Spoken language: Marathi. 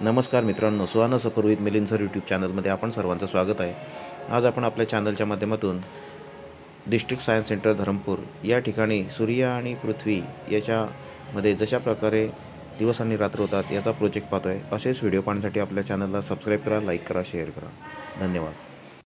नमस्कार मित्रांनो, सुहाना सफर विथ मिलिंद सर यूट्यूब चॅनलमध्ये आपण सर्वांचं स्वागत आहे। आज आपण आपल्या चॅनलच्या माध्यमातून डिस्ट्रिक्ट सायन्स सेंटर धरमपूर या ठिकाणी सूर्य आणि पृथ्वी याच्यामध्ये जशा प्रकारे दिवस आणि रात्र होतात याचा प्रोजेक्ट पाहतोय। असेच व्हिडिओ पाहण्यासाठी आपल्या चॅनलला सबस्क्राईब करा, लाईक करा, शेअर करा। धन्यवाद।